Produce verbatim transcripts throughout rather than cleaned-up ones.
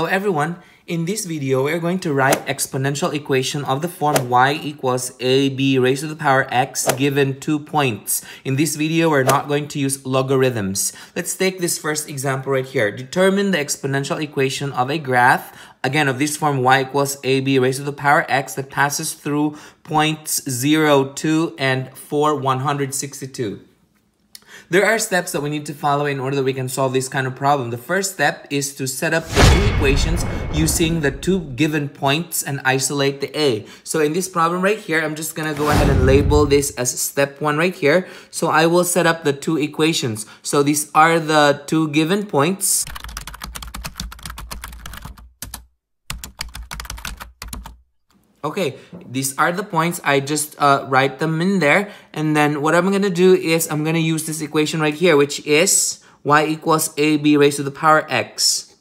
everyone, in this video, we're going to write exponential equation of the form y equals ab raised to the power x given two points. In this video, we're not going to use logarithms. Let's take this first example right here. Determine the exponential equation of a graph, again, of this form y equals ab raised to the power x that passes through points zero, two, and four, one hundred sixty-two. There are steps that we need to follow in order that we can solve this kind of problem. The first step is to set up the two equations using the two given points and isolate the a. So in this problem right here, I'm just gonna go ahead and label this as step one right here. So I will set up the two equations. So these are the two given points. Okay, these are the points. I just uh, write them in there. And then what I'm going to do is I'm going to use this equation right here, which is y equals ab raised to the power x.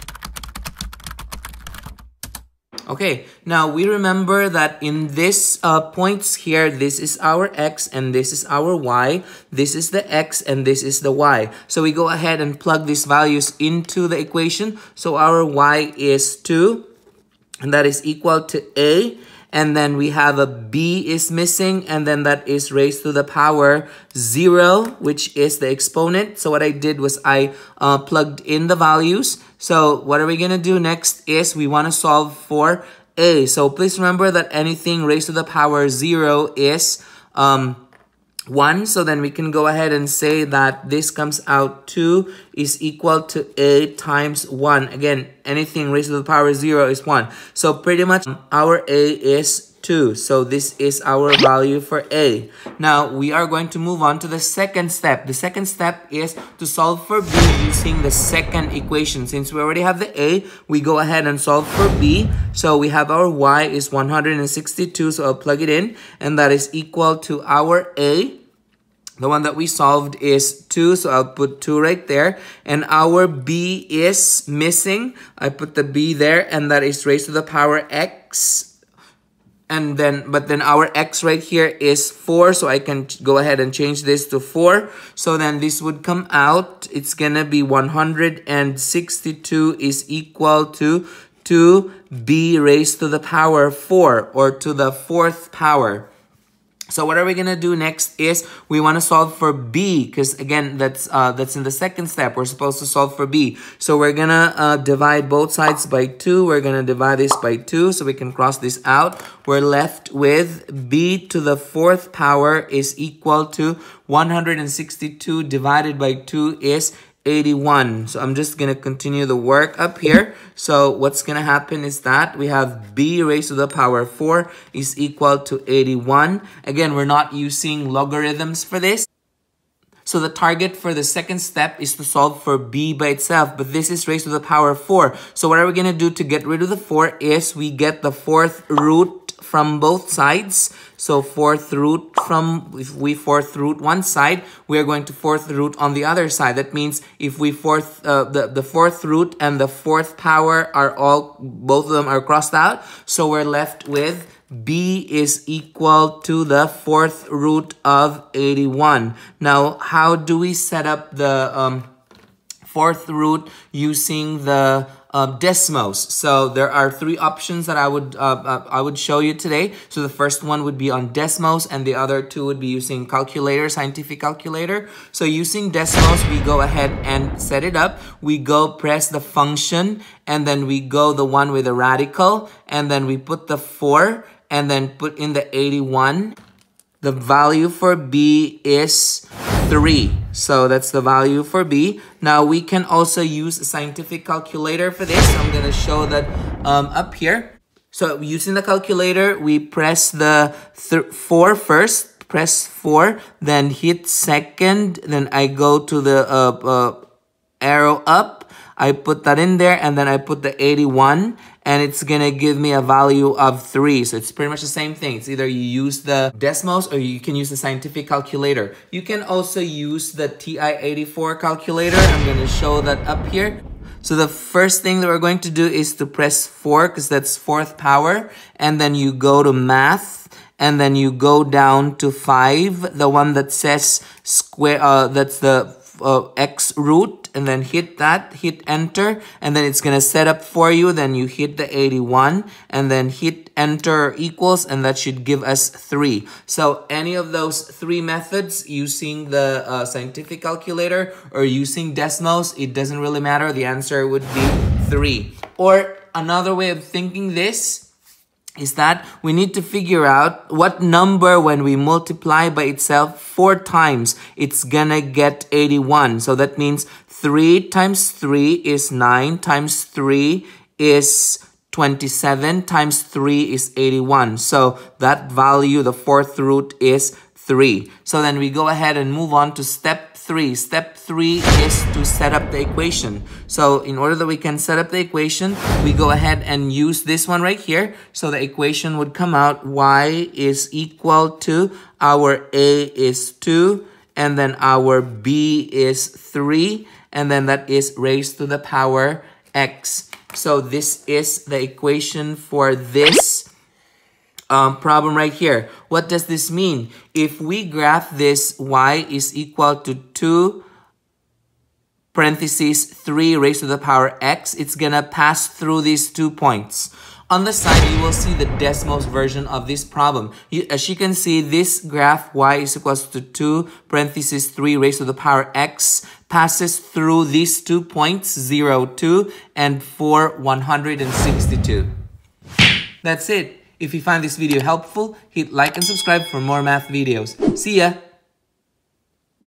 Okay, now we remember that in this uh, points here, this is our x and this is our y. This is the x and this is the y. So we go ahead and plug these values into the equation. So our y is two. And that is equal to a, and then we have a b is missing, and then that is raised to the power zero, which is the exponent. So what I did was I uh, plugged in the values. So what are we going to do next is we want to solve for a. So please remember that anything raised to the power zero is um, one. So then we can go ahead and say that this comes out two is equal to a times one. Again, anything raised to the power zero is one. So pretty much our a is two. So this is our value for a. Now we are going to move on to the second step. The second step is to solve for b using the second equation. Since we already have the a, we go ahead and solve for b. So we have our y is one hundred sixty-two. So I'll plug it in, and that is equal to our a. The one that we solved is two, so I'll put two right there. And our b is missing. I put the b there, and that is raised to the power x. And then, but then our x right here is four, so I can go ahead and change this to four. So then this would come out, it's gonna be one hundred sixty-two is equal to two b raised to the power four, or to the fourth power. So what are we going to do next is we want to solve for b, because again, that's uh, that's in the second step. We're supposed to solve for b. So we're going to uh, divide both sides by two. We're going to divide this by two so we can cross this out. We're left with b to the fourth power is equal to one hundred sixty-two divided by two is eighty-one. So I'm just going to continue the work up here. So what's going to happen is that we have b raised to the power four is equal to eighty-one. Again, we're not using logarithms for this. So the target for the second step is to solve for b by itself, but this is raised to the power four. So what are we going to do to get rid of the four is we get the fourth root from both sides. So fourth root from, if we fourth root one side, we are going to fourth root on the other side. That means if we fourth, uh, the, the fourth root and the fourth power are all, both of them are crossed out. So we're left with b is equal to the fourth root of eighty-one. Now, how do we set up the um, fourth root using the Uh, Desmos? So there are three options that I would uh, uh, I would show you today. So the first one would be on Desmos, and the other two would be using calculator, scientific calculator. So using Desmos, we go ahead and set it up. We go press the function, and then we go the one with the radical, and then we put the four, and then put in the eighty-one. The value for b is three. So that's the value for b. Now we can also use a scientific calculator for this. I'm going to show that um, up here. So using the calculator, we press the th four first, press four, then hit second, then I go to the uh, uh, arrow up. I put that in there, and then I put the eighty-one, and it's gonna give me a value of three. So it's pretty much the same thing. It's either you use the Desmos or you can use the scientific calculator. You can also use the T I eighty-four calculator. I'm gonna show that up here. So the first thing that we're going to do is to press four, because that's fourth power, and then you go to math, and then you go down to five, the one that says square, uh, that's the uh, x root, and then hit that, hit enter, and then it's gonna set up for you. Then you hit the eighty-one, and then hit enter equals, and that should give us three. So any of those three methods, using the uh, scientific calculator or using decimals, it doesn't really matter. The answer would be three. Or another way of thinking this is that we need to figure out what number, when we multiply by itself four times, it's gonna get eighty-one. So that means three times three is nine, times three is twenty-seven, times three is eighty-one. So that value, the fourth root, is three. So then we go ahead and move on to step three. Step three is to set up the equation. So in order that we can set up the equation, we go ahead and use this one right here. So the equation would come out y is equal to, our a is two, and then our b is three, and then that is raised to the power x. So this is the equation for this Um, problem right here. What does this mean? If we graph this, y is equal to two parentheses three raised to the power x, it's gonna pass through these two points. On the side, you will see the decimals version of this problem. You, as you can see, this graph y is equal to two parentheses three raised to the power x passes through these two points, zero, two, and four, one hundred sixty-two. That's it. If you find this video helpful, hit like and subscribe for more math videos. See ya!